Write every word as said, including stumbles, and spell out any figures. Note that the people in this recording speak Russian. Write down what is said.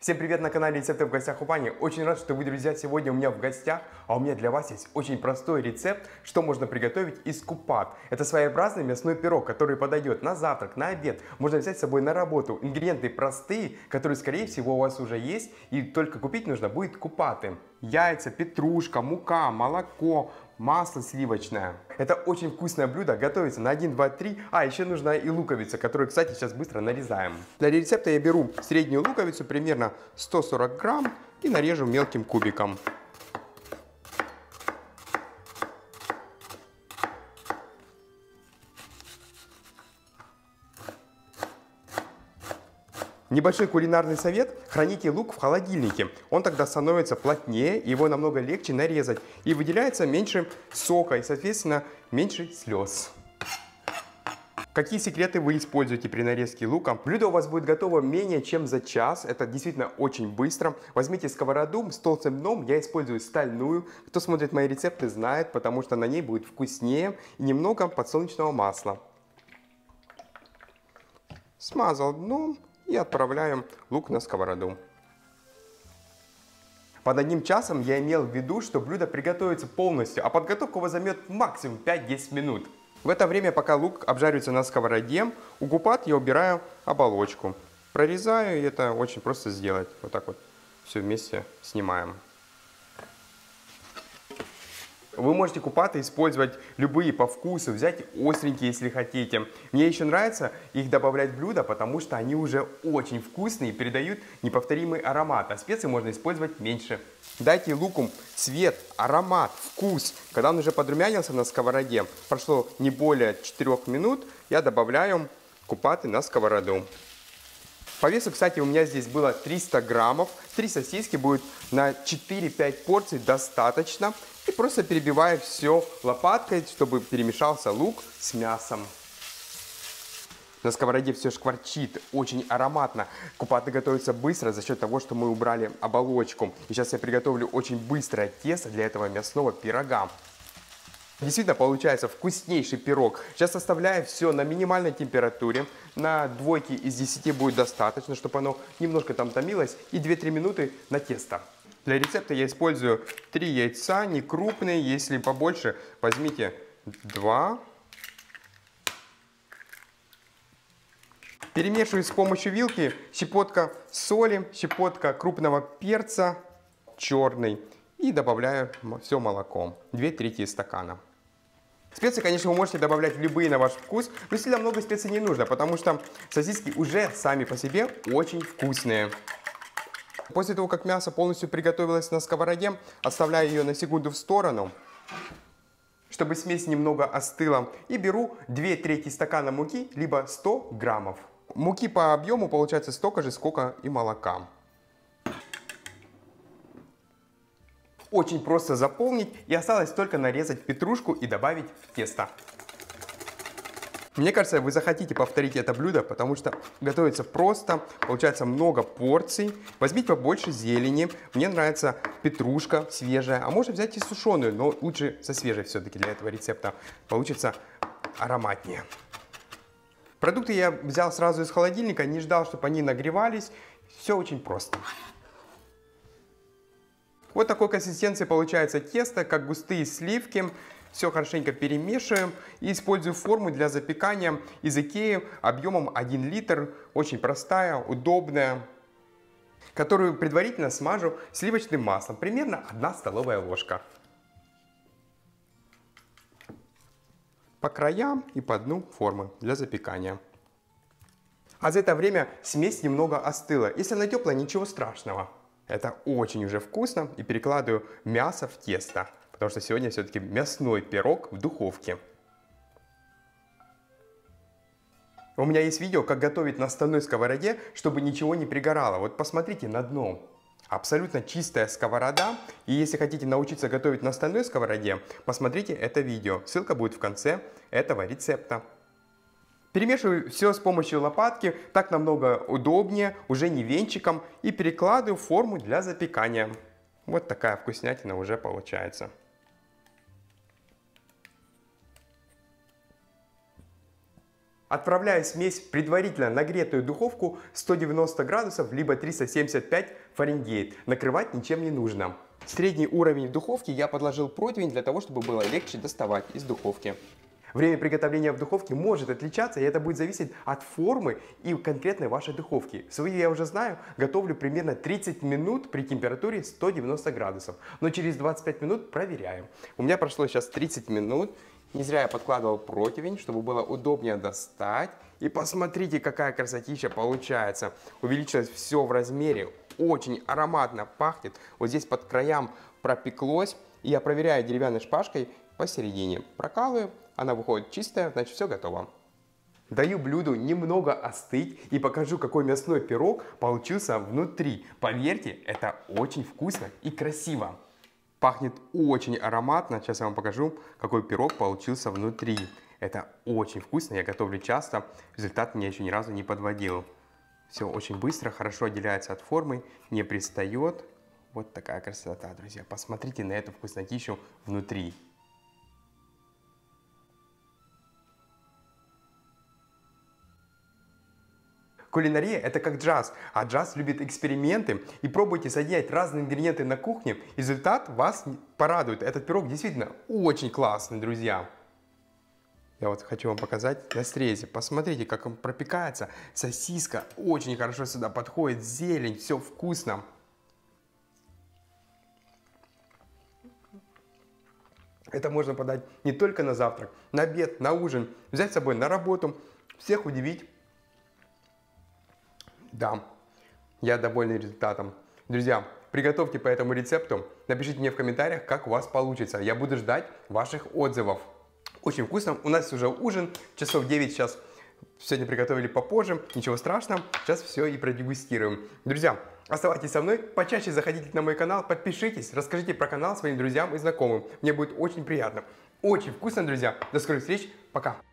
Всем привет на канале Рецепты в гостях у Пани. Очень рад, что вы, друзья, сегодня у меня в гостях, а у меня для вас есть очень простой рецепт, что можно приготовить из купат. Это своеобразный мясной пирог, который подойдет на завтрак, на обед, можно взять с собой на работу. Ингредиенты простые, которые, скорее всего, у вас уже есть, и только купить нужно будет купаты. Яйца, петрушка, мука, молоко, масло сливочное. Это очень вкусное блюдо, готовится на один, два, три. А, еще нужна и луковица, которую, кстати, сейчас быстро нарезаем. Для рецепта я беру среднюю луковицу, примерно сто сорок грамм, и нарежу мелким кубиком. Небольшой кулинарный совет: храните лук в холодильнике. Он тогда становится плотнее, его намного легче нарезать. И выделяется меньше сока, и, соответственно, меньше слез. Какие секреты вы используете при нарезке лука? Блюдо у вас будет готово менее чем за час. Это действительно очень быстро. Возьмите сковороду с толстым дном. Я использую стальную. Кто смотрит мои рецепты, знает, потому что на ней будет вкуснее. И немного подсолнечного масла. Смазал дном. И отправляем лук на сковороду. Под одним часом я имел в виду, что блюдо приготовится полностью, а подготовка у вас займет максимум пять-десять минут. В это время, пока лук обжаривается на сковороде, у купат я убираю оболочку. Прорезаю, и это очень просто сделать. Вот так вот все вместе снимаем. Вы можете купаты использовать любые по вкусу, взять остренькие, если хотите. Мне еще нравится их добавлять в блюдо, потому что они уже очень вкусные и передают неповторимый аромат, а специи можно использовать меньше. Дайте луку цвет, аромат, вкус. Когда он уже подрумянился на сковороде, прошло не более четырёх минут, я добавляю купаты на сковороду. По весу, кстати, у меня здесь было триста граммов. Три сосиски будет на четыре-пять порций достаточно. И просто перебиваю все лопаткой, чтобы перемешался лук с мясом. На сковороде все шкварчит, очень ароматно. Купаты готовятся быстро за счет того, что мы убрали оболочку. И сейчас я приготовлю очень быстрое тесто для этого мясного пирога. Действительно получается вкуснейший пирог. Сейчас оставляю все на минимальной температуре. На двойке из десяти будет достаточно, чтобы оно немножко там томилось. И две-три минуты на тесто. Для рецепта я использую три яйца, не крупные. Если побольше, возьмите два. Перемешиваю с помощью вилки щепотка соли, щепотка крупного перца черный. И добавляю все молоко. две трети стакана. Специи, конечно, вы можете добавлять любые на ваш вкус, но сильно много специй не нужно, потому что сосиски уже сами по себе очень вкусные. После того, как мясо полностью приготовилось на сковороде, отставляю ее на секунду в сторону, чтобы смесь немного остыла, и беру две трети стакана муки, либо сто граммов. Муки по объему получается столько же, сколько и молока. Очень просто заполнить, и осталось только нарезать петрушку и добавить в тесто. Мне кажется, вы захотите повторить это блюдо, потому что готовится просто, получается много порций. Возьмите побольше зелени. Мне нравится петрушка свежая, а можно взять и сушеную, но лучше со свежей все-таки для этого рецепта. Получится ароматнее. Продукты я взял сразу из холодильника, не ждал, чтобы они нагревались. Все очень просто. Вот такой консистенции получается тесто, как густые сливки. Все хорошенько перемешиваем и использую форму для запекания из Икеи объемом один литр. Очень простая, удобная, которую предварительно смажу сливочным маслом. Примерно одна столовая ложка. По краям и по дну формы для запекания. А за это время смесь немного остыла. Если она теплая, ничего страшного. Это очень уже вкусно. И перекладываю мясо в тесто. Потому что сегодня все-таки мясной пирог в духовке. У меня есть видео, как готовить на стальной сковороде, чтобы ничего не пригорало. Вот посмотрите на дно. Абсолютно чистая сковорода. И если хотите научиться готовить на стальной сковороде, посмотрите это видео. Ссылка будет в конце этого рецепта. Перемешиваю все с помощью лопатки. Так намного удобнее, уже не венчиком. И перекладываю в форму для запекания. Вот такая вкуснятина уже получается. Отправляю смесь в предварительно нагретую духовку сто девяносто градусов, либо триста семьдесят пять Фаренгейт. Накрывать ничем не нужно. Средний уровень в духовке я подложил противень для того, чтобы было легче доставать из духовки. Время приготовления в духовке может отличаться, и это будет зависеть от формы и конкретной вашей духовки. Свою я уже знаю, готовлю примерно тридцать минут при температуре сто девяносто градусов. Но через двадцать пять минут проверяем. У меня прошло сейчас тридцать минут. Не зря я подкладывал противень, чтобы было удобнее достать. И посмотрите, какая красотища получается. Увеличилось все в размере. Очень ароматно пахнет. Вот здесь под краям пропеклось. И я проверяю деревянной шпажкой посередине. Прокалываю, она выходит чистая, значит все готово. Даю блюду немного остыть и покажу, какой мясной пирог получился внутри. Поверьте, это очень вкусно и красиво. Пахнет очень ароматно. Сейчас я вам покажу, какой пирог получился внутри. Это очень вкусно, я готовлю часто. Результат меня еще ни разу не подводил. Все очень быстро, хорошо отделяется от формы, не пристает. Вот такая красота, друзья. Посмотрите на эту вкуснотищу внутри. Кулинария – это как джаз, а джаз любит эксперименты. И пробуйте соединять разные ингредиенты на кухне, результат вас порадует. Этот пирог действительно очень классный, друзья. Я вот хочу вам показать на срезе. Посмотрите, как он пропекается. Сосиска очень хорошо сюда подходит, зелень, все вкусно. Это можно подать не только на завтрак, на обед, на ужин, взять с собой на работу, всех удивить. Да, я доволен результатом. Друзья, приготовьте по этому рецепту, напишите мне в комментариях, как у вас получится. Я буду ждать ваших отзывов. Очень вкусно. У нас уже ужин, часов девять сейчас. Сегодня приготовили попозже, ничего страшного. Сейчас все и продегустируем. Друзья, оставайтесь со мной, почаще заходите на мой канал, подпишитесь, расскажите про канал своим друзьям и знакомым. Мне будет очень приятно. Очень вкусно, друзья. До скорых встреч. Пока.